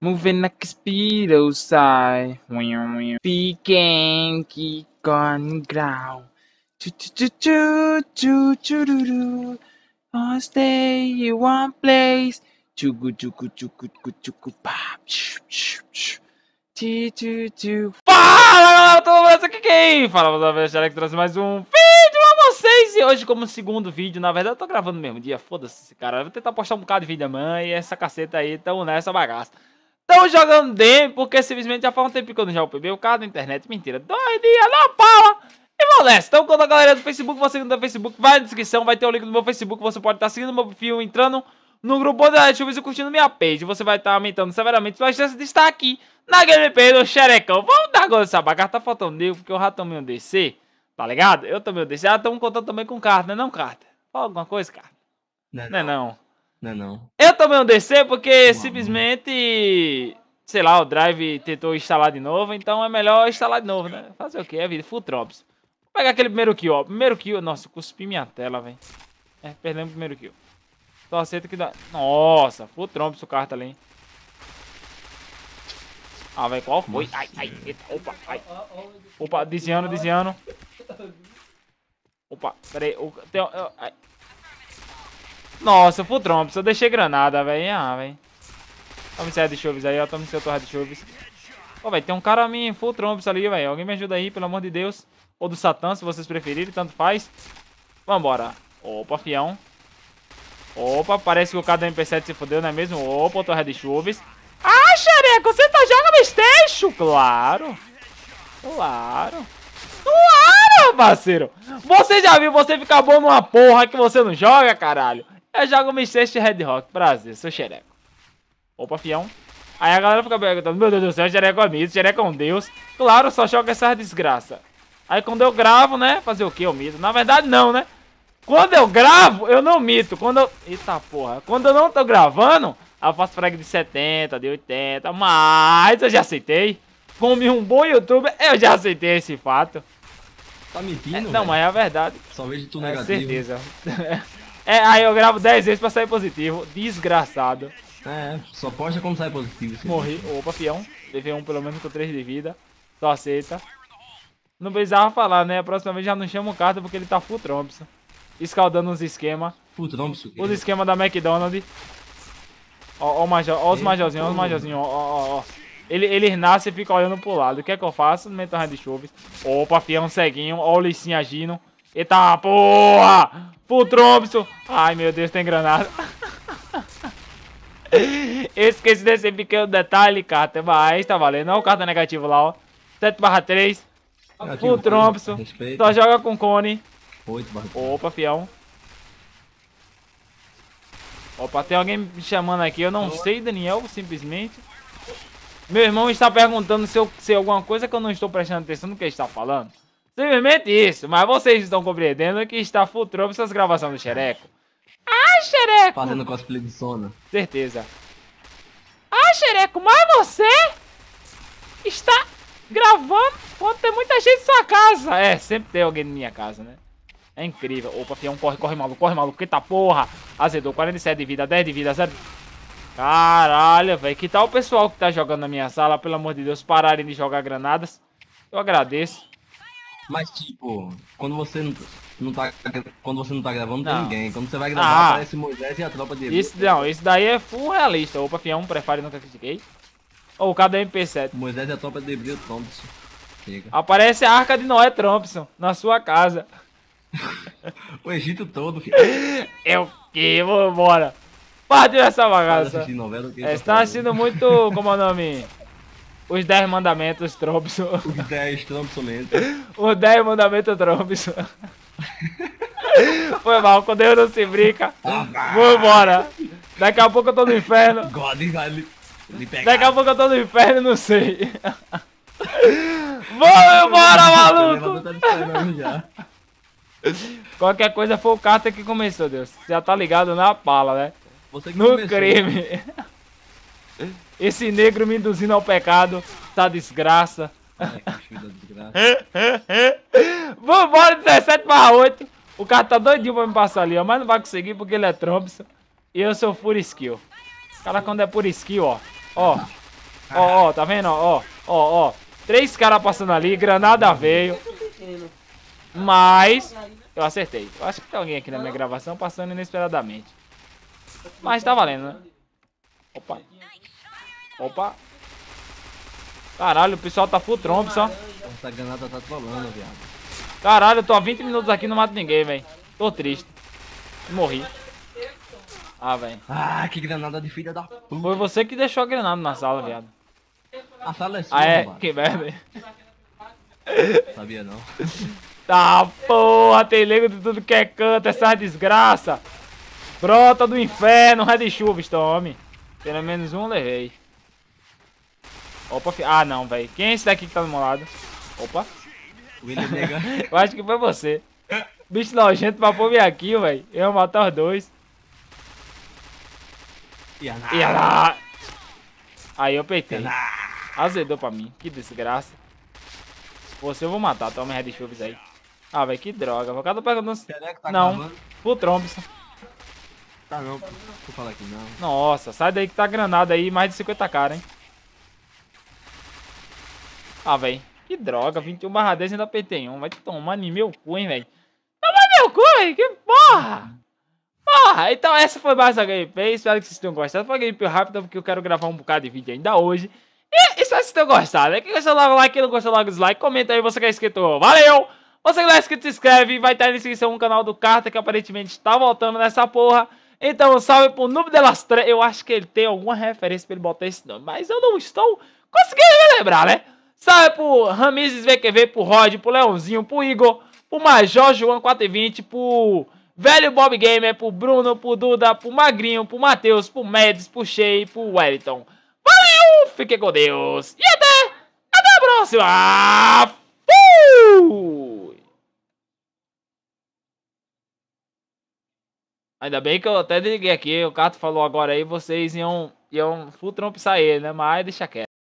Moving like a speedo side. Pecan keep on growl. Choo choo choo choo choo choo choo. I'll stay in one place. Chugu chugu chugu chugu chugu pá. Fala galera, tudo beleza? Aqui quem fala, vamos ver que trouxe mais um vídeo a vocês. E hoje, como segundo vídeo, na verdade eu tô gravando no mesmo dia, foda-se esse cara. Eu vou tentar postar um bocado de vídeo amanhã e essa caceta aí, tamo nessa bagaça. Tão jogando demo, porque simplesmente já faz um tempo que eu não jogo PB, o cara da internet, mentira, 2 dias na pala. E vamos nessa. Então, quando a galera do Facebook, você que não tem Facebook, vai na descrição, vai ter o link do meu Facebook, você pode estar seguindo meu perfil, entrando no grupo da Chuvas e curtindo minha page. Você vai estar aumentando severamente sua chance de estar aqui na gameplay do Xerecão. Vamos dar agora essa bagaça, tá faltando nego, porque eu já tomei um DC, tá ligado? Eu tomei um DC, estamos contando também com carta, né não, carta? Fala alguma coisa, carta? Não. Eu tomei um DC porque simplesmente, sei lá, o Drive tentou instalar de novo, então é melhor instalar de novo, né? Fazer o que? É vida, full drops. Vou pegar aquele primeiro kill, ó. Primeiro kill, nossa, cuspi minha tela, velho. Perdemos o primeiro kill. Só aceita que dá. Nossa, full tromps o carta ali. Ah, velho, qual foi? Ai, eita, opa, ai. Opa, desviando. Opa, peraí. Nossa, full tromps, eu deixei granada, velho. Ah, velho. Toma esse de chuves aí, ó. Toma esse outro de chuves. Pô, velho, tem um cara a mim full tromps ali, velho. Alguém me ajuda aí, pelo amor de Deus. Ou do Satã, se vocês preferirem, tanto faz. Vambora. Opa, fião. Opa, parece que o cara do MP7 se fodeu, não é mesmo? Opa, outro de chuves. Ah, Xereco, você tá jogando Playstation? Claro, parceiro. Você já viu você ficar bom numa porra que você não joga, caralho? Eu jogo Playstation Red Rock, prazer, sou Xereco. Opa, fião. Aí a galera fica perguntando, meu Deus do céu, Xereco é mito, Xereco é um deus. Claro, só joga essa desgraça. Aí quando eu gravo, né, fazer o que eu mito? Na verdade não, né? Quando eu gravo, eu não mito. Quando eu... Eita porra. Quando eu não tô gravando, eu faço frag de 70, de 80. Mas eu já aceitei. Como um bom youtuber, eu já aceitei esse fato. Tá mentindo? Não, mas é a verdade. Só vejo tu negativo. Certeza. Aí eu gravo 10 vezes pra sair positivo. Desgraçado. Só posta quando sai positivo. Morri. Opa, fião. Levei um pelo menos com 3 de vida. Só aceita. Não precisava falar, né? A próxima vez já não chama o carta porque ele tá full tromps. Escaldando uns esquemas. Os esquemas da McDonald's. Ó os majorzinhos, ó. Eles nascem e ficam olhando pro lado. O que é que eu faço? No meio de chuves. Opa, fião ceguinho. Ó o licinho agindo. Eita porra! Full Thompson. Ai meu Deus, tem granada. Eu esqueci desse pequeno detalhe, carta. Mas tá valendo. Olha o carta negativo lá, ó. 7/3. Full Thompson. Só joga com cone. 8/3. Opa, fião. Opa, tem alguém me chamando aqui. Eu não sei, Daniel, simplesmente. Meu irmão está perguntando se eu sei alguma coisa que eu não estou prestando atenção no que ele está falando. Simplesmente isso. Mas vocês estão compreendendo que está full trompo essas gravações do Xereco. Ah, Xereco! Fazendo cosplay de Sona. Certeza. Ah, Xereco, mas você está gravando quando tem muita gente em sua casa. Sempre tem alguém na minha casa, né? É incrível. Opa, fião, corre, maluco. Eita porra. Azedou, 47 de vida, 10 de vida, 0. Caralho, velho. Que tal o pessoal que tá jogando na minha sala, pelo amor de Deus, pararem de jogar granadas? Eu agradeço. Mas, tipo, quando você não tá gravando, não tem ninguém. Quando você vai gravar, aparece Moisés e a tropa de... Isso daí é full realista. Opa, fião, prefere, nunca critiquei. Ou o cara do MP7. Moisés e a tropa de Bril Thompson. Chega. Aparece a Arca de Noé Thompson na sua casa. O Egito todo, filho. Eu que? Vambora. Partiu essa bagaça. Está assistindo muito, como é o nome? Os 10 mandamentos Thompson. Os 10 Thompson mesmo. Os 10 mandamentos Thompson. Foi mal, com Deus não se brinca. Vambora. Daqui a pouco eu tô no inferno. Daqui a pouco eu tô no inferno, não sei. Vamos embora, maluco. Qualquer coisa foi o carta que começou, Deus. Já tá ligado na pala, né? No crime. Esse negro me induzindo ao pecado. Tá desgraça. Vambora, 17/8. O cara tá doidinho pra me passar ali, ó. Mas não vai conseguir porque ele é Thompson. E eu sou full skill. O cara quando é por skill, ó. Ó, tá vendo? Ó. 3 caras passando ali, granada veio. Mas eu acertei. Eu acho que tem alguém aqui na minha gravação passando inesperadamente. Mas tá valendo, né? Opa. Caralho, o pessoal tá full trompo, só. Essa granada tá trolando, viado. Caralho, eu tô há 20 minutos aqui e não mato ninguém, velho. Tô triste. Morri. Ah, velho. Ah, que granada de filha da puta. Foi você que deixou a granada na sala, viado. A sala é sua, Ah, é? mano. Que merda. Sabia não. Tá, porra, tem nego de tudo que é canto, essa desgraça. Brota do inferno, Red Chuva, tome. Pelo menos um levei. Opa, ah não, velho. Quem é esse daqui que tá do meu lado? Opa. William Nega. Eu acho que foi você. Bicho nojento pra pôr aqui, velho. Eu ia matar os dois. Ia lá. Aí eu peitei. Azedou pra mim. Que desgraça. Você eu vou matar. Toma Red Chuva aí. Ah, velho, que droga. O cara tá perguntando se... Tá não. gravando? Full Trompson. Tá não. Vou falar aqui não. Nossa, sai daí que tá granada aí. Mais de 50 cara, hein. Ah, velho. Que droga. 21/10 ainda PT 1. Vai tomar em meu cu, hein, velho. Toma meu cu, velho. Que porra. Porra. Então essa foi mais a gameplay. Espero que vocês tenham gostado. Foi uma gameplay rápida porque eu quero gravar um bocado de vídeo ainda hoje. E espero que vocês tenham gostado. Quem gostou, logo like. Quem não gostou, logo dislike. Comenta aí. Você que é inscrito. Valeu. Você que não é inscrito, se inscreve. Vai estar na descrição no canal do Carta, que aparentemente está voltando nessa porra. Então, salve pro Noob de las Trevas. Eu acho que ele tem alguma referência pra ele botar esse nome. Mas eu não estou conseguindo me lembrar, né? Salve pro Ramizes VQV, pro Rod, pro Leãozinho, pro Igor, pro Major João 420, pro Velho Bob Gamer, pro Bruno, pro Duda, pro Magrinho, pro Matheus, pro Mads, pro Shea, pro Wellington. Valeu! Fiquem com Deus! E até a próxima! Fui! Ainda bem que eu até liguei aqui, o Cato falou agora aí, vocês iam full trompo sair, né? Mas deixa quieto.